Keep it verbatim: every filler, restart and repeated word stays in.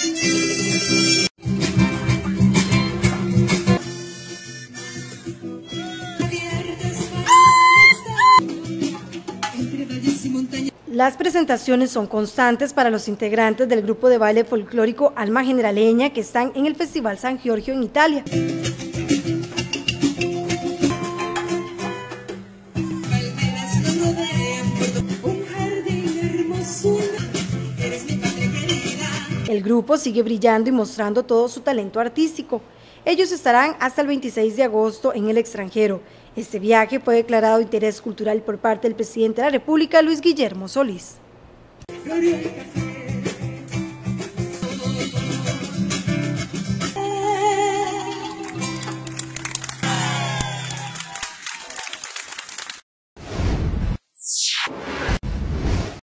Las presentaciones son constantes para los integrantes del grupo de baile folclórico Alma Generaleña que están en el Festival San Giorgio en Italia. El grupo sigue brillando y mostrando todo su talento artístico. Ellos estarán hasta el veintiséis de agosto en el extranjero. Este viaje fue declarado de interés cultural por parte del presidente de la República, Luis Guillermo Solís.